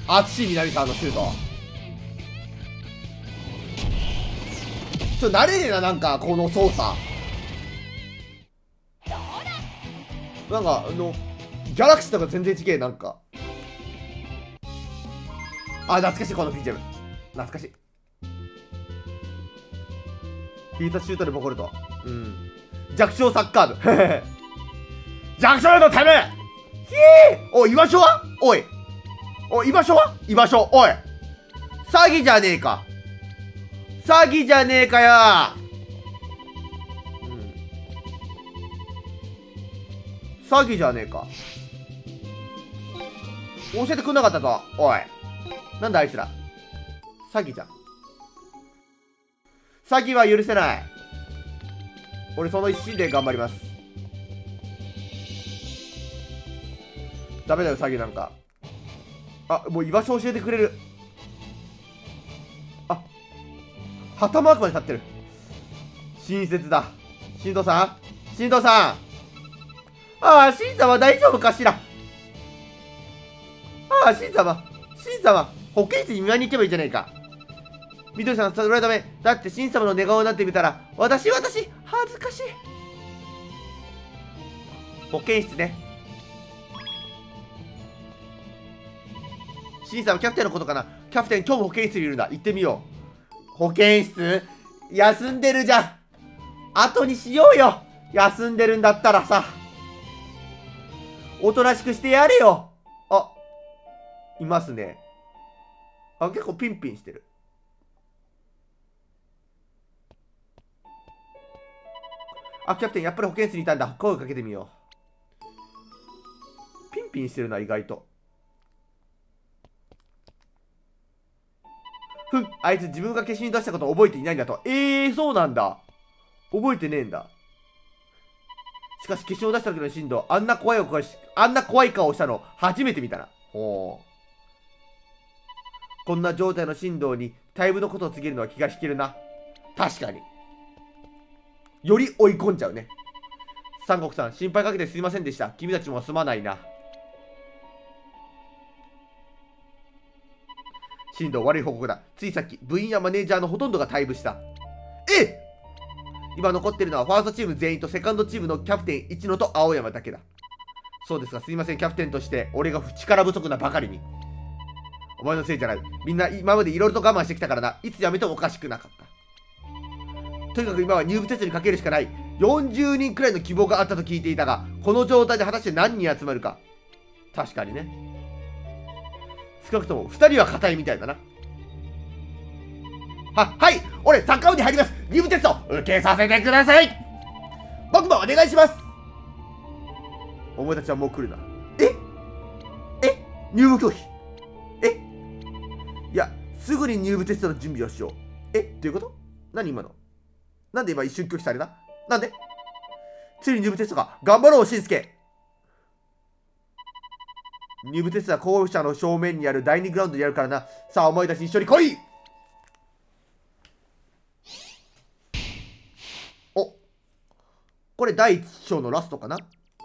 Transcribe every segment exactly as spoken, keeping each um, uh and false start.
淳南さんのシュート。ちょっと慣れねえな、なんかこの操作。なんかあのギャラクシーとか全然違え。なんかあ、懐かしい、この ビージーエム 懐かしい。ヒートシュートでボコルト。うん。弱小サッカー部弱小のため。ひえ。おい、居場所は。おいおい、居場所は。居場所。おい、詐欺じゃねえか。詐欺じゃねえかよ。うん、詐欺じゃねえか。教えてくんなかったぞ。おい、なんだあいつら。詐欺じゃん。詐欺は許せない。俺その一心で頑張ります。ダメだよ、詐欺なんか。あ、もう居場所教えてくれる。あ、旗マークまで立ってる。親切だ。新藤さん、新藤さん。ああ、新様大丈夫かしら。ああ、新様、新様、保健室に見舞いに行けばいいじゃねえか。緑さん、それはダメだって。新様の寝顔なんて見たら私私恥ずかしい。保健室ね。新様、キャプテンのことかな。キャプテン今日も保健室にいるんだ。行ってみよう。保健室休んでるじゃん。後にしようよ。休んでるんだったらさ、おとなしくしてやれよ。あ、いますね。あ、結構ピンピンしてる。あ、キャプテンやっぱり保健室にいたんだ。声をかけてみよう。ピンピンしてるな、意外と。ふん、あいつ自分が消しに出したことを覚えていないんだと。えー、そうなんだ。覚えてねえんだ。しかし消しを出した時の振動、あんな怖い顔し、あんな怖い顔をしたの初めて見たな。ほう。こんな状態の振動にタイムのことを告げるのは気が引けるな。確かに。より追い込んじゃうね。三国さん、心配かけてすいませんでした。君たちもすまないな。振動悪い報告だ。ついさっき部員やマネージャーのほとんどが退部した。え今残ってるのはファーストチーム全員とセカンドチームのキャプテン一野と青山だけだ。そうですか、すいません。キャプテンとして俺が力不足なばかりに。お前のせいじゃない。みんな今までいろいろと我慢してきたからな。いつやめてもおかしくなかった。とにかく今は入部テストにかけるしかない。よんじゅうにんくらいの希望があったと聞いていたが、この状態で果たして何人集まるか。確かにね。少なくともふたりは硬いみたいだな。は、はい、俺サッカー部に入ります。入部テスト受けさせてください。僕もお願いします。お前たちはもう来るな。ええ入部拒否。えいや、すぐに入部テストの準備をしよう。えどういうこと。何今の。なんで今一瞬拒否された。なんで。ついに入部テストか。頑張ろう、しんすけ。入部テストは候補者の正面にある第二グラウンドでやるからな。さあ、お前たち一緒に来い。お、これだいいち章のラストかな。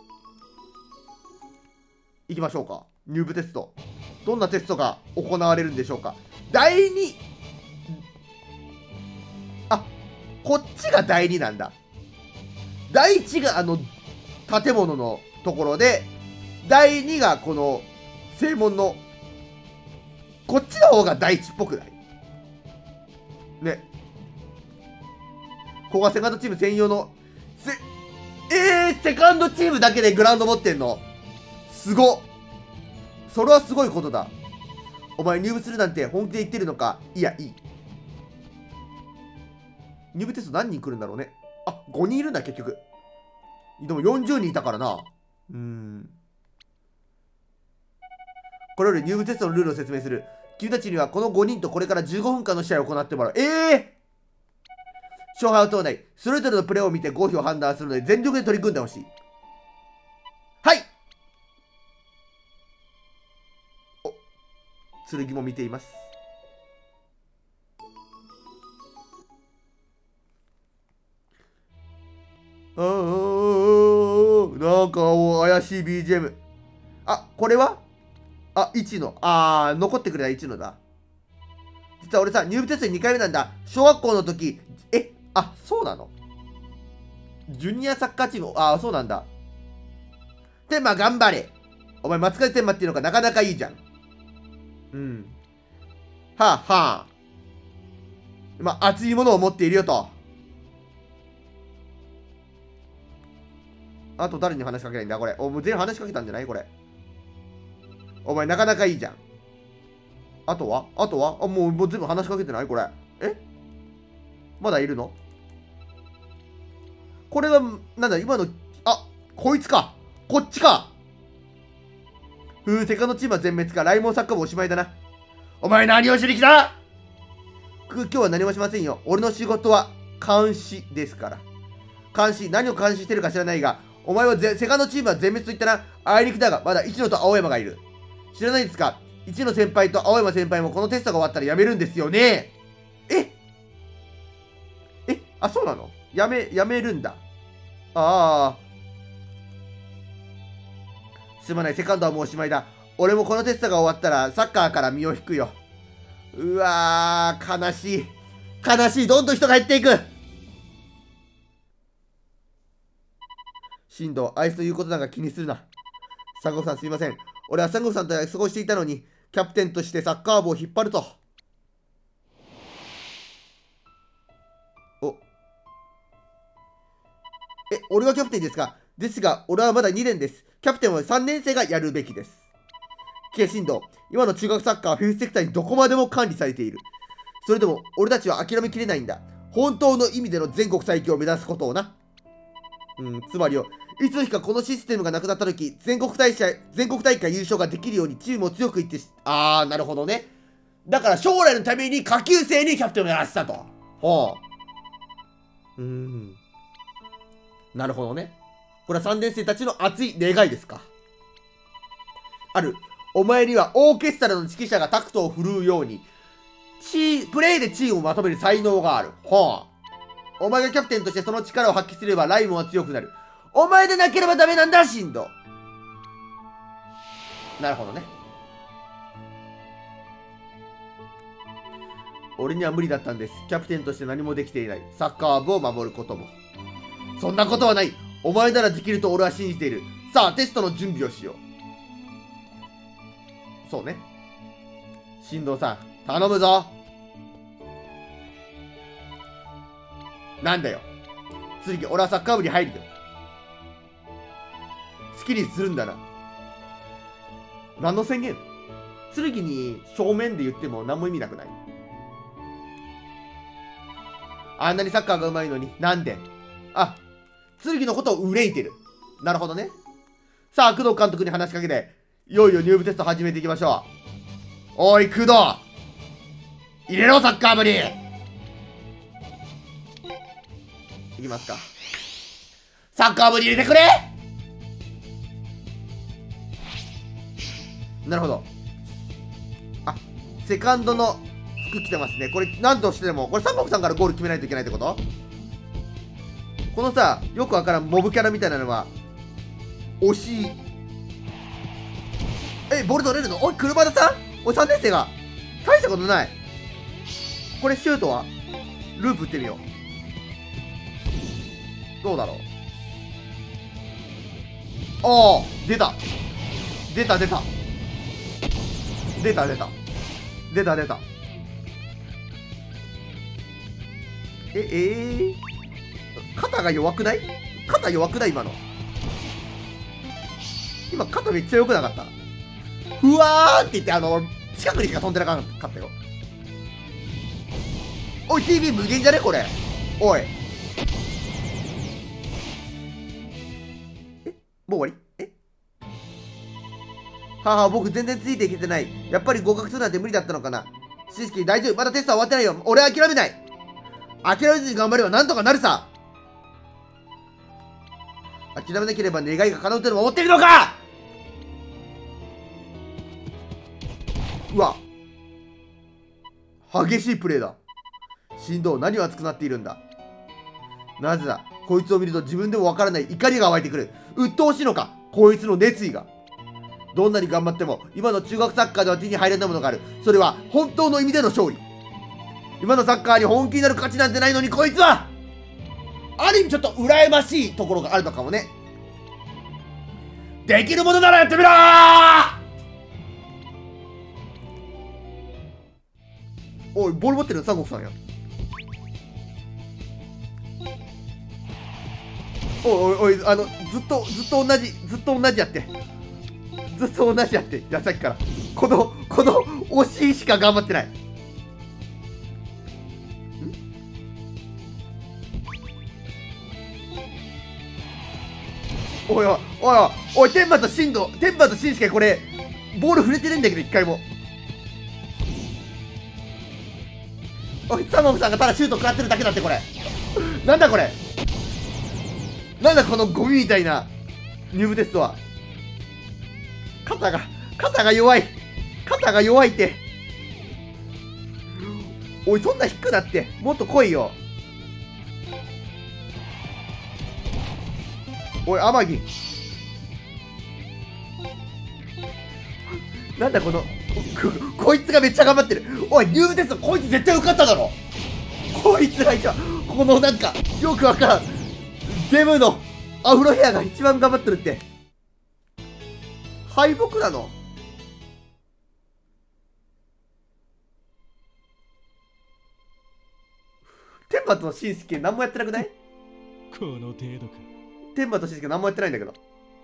行きましょうか。入部テスト。どんなテストが行われるんでしょうか。だいに、あ、こっちがだいになんだ。だいいちがあの建物のところで、だいにがこの正門のこっちの方がだいいちっぽくないね。ここがセカンドチーム専用のせえー、セカンドチームだけでグラウンド持ってんのすごっ。それはすごいことだ。お前入部するなんて本気で言ってるのか。いや、いい。入部テスト何人来るんだろうね。あ、ごにんいるんだ結局。でもよんじゅうにんいたからな。うーん。これより入部テストのルールを説明する。君たちにはこのごにんとこれからじゅうごふんかんの試合を行ってもらう。ええー、勝敗を問わない。それぞれのプレーを見て合否を判断するので全力で取り組んでほしい。はい。お、剣も見ています。ああ、なんか怪しい ビージーエム。あ、これはあ、いちの。あー、残ってくれたいちのだ。実は俺さ、入部テストにかいめなんだ。小学校の時、え、あ、そうなの？ジュニアサッカーチーム、あー、そうなんだ。天馬頑張れ。お前、松風天馬っていうのがなかなかいいじゃん。うん。はあ、はあ。まあ、熱いものを持っているよと。あと誰に話しかけないんだこれ。お、もう全員話しかけたんじゃないこれ。お前なかなかいいじゃん。あとはあとはあ、もう、もう全部話しかけてないこれ。えまだいるの？これは、なんだ今の、あ、こいつか。こっちか。ふう、セカンドチームは全滅か。ライモンサッカーもおしまいだな。お前何をしに来た？く、今日は何もしませんよ。俺の仕事は監視ですから。監視、何を監視してるか知らないが、お前はゼセカンドチームは全滅と言ったな。あいにくだが、まだ一野と青山がいる。知らないですか？一野先輩と青山先輩もこのテストが終わったら辞めるんですよね。ええ、あ、そうなの？辞め、辞めるんだ。ああ。すまない、セカンドはもうおしまいだ。俺もこのテストが終わったらサッカーから身を引くよ。うわー、悲しい。悲しい。どんどん人が減っていく。進藤、あいつの言うことなんか気にするな。三国さんすいません。俺は三国さんと約束をしていたのに、キャプテンとしてサッカー部を引っ張ると。お。え、俺がキャプテンですか？ですが、俺はまだにねんです。キャプテンはさんねん生がやるべきです。K 進藤、今の中学サッカーはフェイスセクターにどこまでも管理されている。それでも、俺たちは諦めきれないんだ。本当の意味での全国最強を目指すことをな。うん、つまりよ、いつの日かこのシステムがなくなった時、全国大会、全国大会優勝ができるようにチームを強くいってし、あー、なるほどね。だから将来のために下級生にキャプテンをやらせたと。ほう。うーん。なるほどね。これはさんねん生たちの熱い願いですか。ある。お前にはオーケストラの指揮者がタクトを振るうように、チー、プレイでチームをまとめる才能がある。ほう。お前がキャプテンとしてその力を発揮すればライモンは強くなる。お前でなければダメなんだ、シンド。なるほどね。俺には無理だったんです。キャプテンとして何もできていない。サッカー部を守ることも。そんなことはない。お前ならできると俺は信じている。さあ、テストの準備をしよう。そうね。進藤さん、頼むぞ。なんだよ。次、俺はサッカー部に入るよ。好きにするんだな。何の宣言？剣に正面で言っても何も意味なくない？あんなにサッカーが上手いのに、なんで？あ、剣のことを憂いてる。なるほどね。さあ、工藤監督に話しかけて、いよいよ入部テスト始めていきましょう。おい、工藤！入れろ、サッカー部に！いきますか。サッカー部に入れてくれ！なるほど。あ、セカンドの服着てますね。これ、何としてでも、これ三国さんからゴール決めないといけないってこと？このさ、よくわからんモブキャラみたいなのは、惜しい。え、ボール取れるの？おい、車田さん？おい、さんねん生が。大したことない。これ、シュートはループ打ってみよう。どうだろう。ああ、出た。出た、出た。出た、出た。出た、出た。え、えー、肩が弱くない？肩弱くない今の。今、肩めっちゃ弱くなかった？ふわーって言って、あの、近くにしか飛んでなかったよ。おい、ティービー 無限じゃねこれ。おい。え、もう終わり？えはあ、僕全然ついていけてない。やっぱり合格するなんて無理だったのかな。しんすけ大丈夫。まだテストは終わってないよ。俺は諦めない。諦めずに頑張ればなんとかなるさ。諦めなければ願いが叶うと思っているのか。うわ、激しいプレーだ。振動、何を熱くなっているんだ。なぜだ。こいつを見ると自分でもわからない怒りが湧いてくる。鬱陶しいのか、こいつの熱意が。 どんなに頑張っても今の中学サッカーでは手に入らないものがある。それは本当の意味での勝利。今のサッカーに本気になる価値なんてないのに、こいつはある意味ちょっと羨ましいところがあるのかもね。できるものならやってみろー。おい、ボール持ってるの三国さんや。おいおいおい、あのずっとずっと同じずっと同じやってずっと同じやって。いや、さっきからこのこの惜しいしか頑張ってない。んおいおいおいおいおい、天馬と進藤天馬と進介、これボール触れてるんだけど一回も。おい、三国さんがただシュート食らってるだけだって。これなんだこれ、なんだこのゴミみたいな入部テストは。肩が肩が弱い肩が弱いって。おい、そんな低くなってもっと来いよ。おい、天城なんだこの こ, こいつがめっちゃ頑張ってる。おい、入部テストこいつ絶対受かっただろ。こいつが一番、このなんかよくわからんデブのアフロヘアが一番頑張ってるって。敗北なの？天馬としんすけ何もやってなくない？ この程度か。 天馬としんすけ何もやってないんだけど。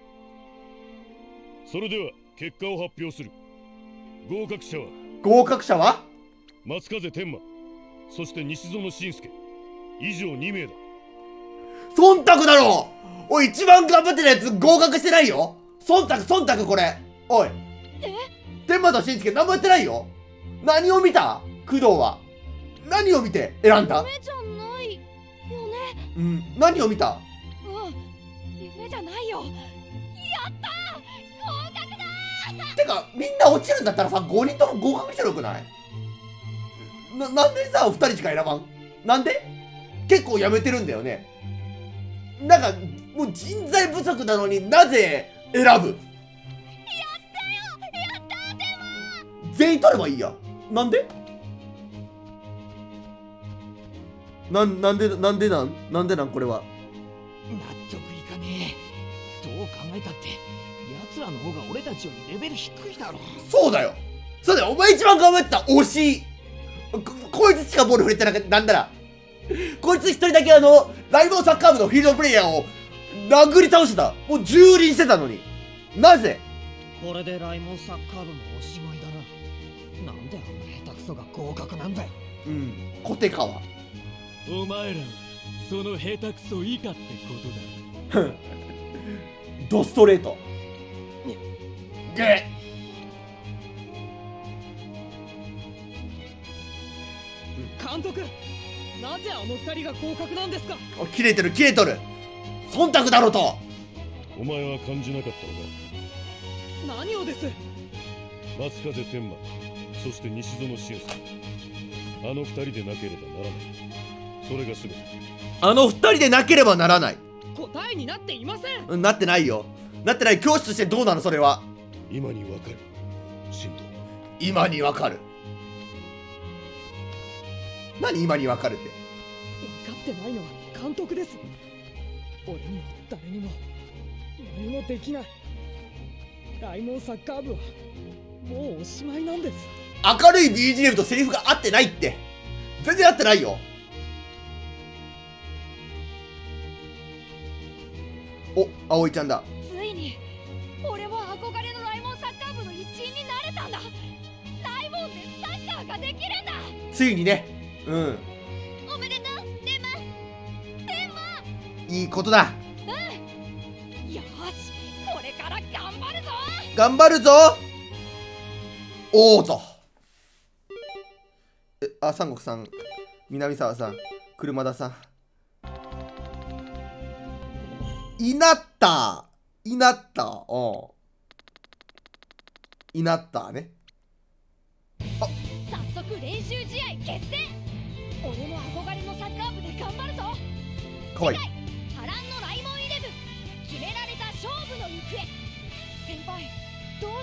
それでは結果を発表する。合格者は合格者は松風天馬、そして西園信介、以上に名だ。 忖度だろ。おい、一番頑張ってるやつ合格してないよ。忖度忖度これ。おい、天馬としんすけ何もやってないよ。何を見た？工藤は何を見て選んだ？ 夢じゃないよね。 うん、何を見た？ うん、夢じゃないよ。やったー、合格だー。 てかみんな落ちるんだったらさ、ごにんとも合格してよくない？な、なんでさふたりしか選ばん？なんで？結構やめてるんだよね。なんかもう人材不足なのになぜ選ぶ？やったよ、やったー。でも全員取ればいいや。なんで？なん、なんで、なんでなん、なんでなんこれは。 納得いかねえ。どう考えたって奴らの方が俺たちよりレベル低いだろ。 そうだよ、そうだよ、お前一番頑張った惜しい こ, こいつしかボール触れてなかった。なんならこいつ一人だけあのライバルサッカー部のフィールドプレイヤーを殴り倒してた。もう蹂躙してたのになぜ？ これでライモンサッカー部もおしまいだな。なんであんな下手くそが合格なんだよ。 うん、コテカはお前らはその下手くそ以下ってことだ。 ドストレートゲ監督、なぜあの二人が合格なんですか？ ッ切れてる切れとる。忖度だろと。 お前は感じなかったのか。 何をです？ 松風天馬、そして西園信介、あの二人でなければならない。それが全て。 あの二人でなければならない。 答えになっていません。 うん、なってないよ。なってない。教師としてどうなのそれは。 今にわかる。神道。 今にわかる。何今にわかるって。 分かってないのは監督です。俺にも誰にも何もできない。ライモンサッカー部はもうおしまいなんです。 明るい ビージーエム とセリフが合ってないって。全然合ってないよ。お、葵ちゃんだ。 ついに俺も憧れのライモンサッカー部の一員になれたんだ。ライモンでサッカーができるんだ。 ついにね。うん、 おめでとうデマデマ。 いいことだ。 うん、よし、これから頑張るぞ。 頑張るぞ。おーと。え、あ、三国さん、南沢さん、車田さん、いなったいなったおいなったね。 早速練習試合決定。俺も憧れのサッカー部で頑張るぞ。 かわいい。 波乱のライモンイレブン、決められた勝負の行方。先輩、どう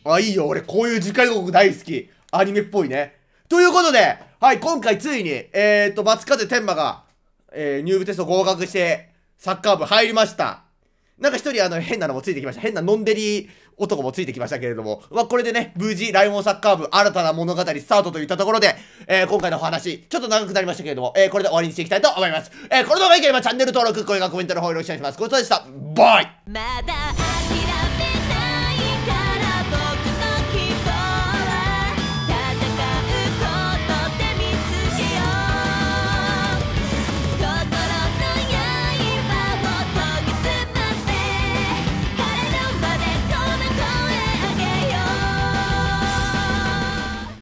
あ、いいよ。俺、こういう次回予告大好き。アニメっぽいね。ということで、はい、今回ついに、えーと、松風天馬が、えー、入部テスト合格して、サッカー部入りました。なんか一人、あの、変なのもついてきました。変なノンデリ男もついてきましたけれども、まあ、これでね、無事、ライモンサッカー部、新たな物語スタートといったところで、えー、今回のお話、ちょっと長くなりましたけれども、えー、これで終わりにしていきたいと思います。えー、この動画が良ければチャンネル登録、高評価、コメントの方よろしくお願いします。ごちそうさまでした。バイ。 まだ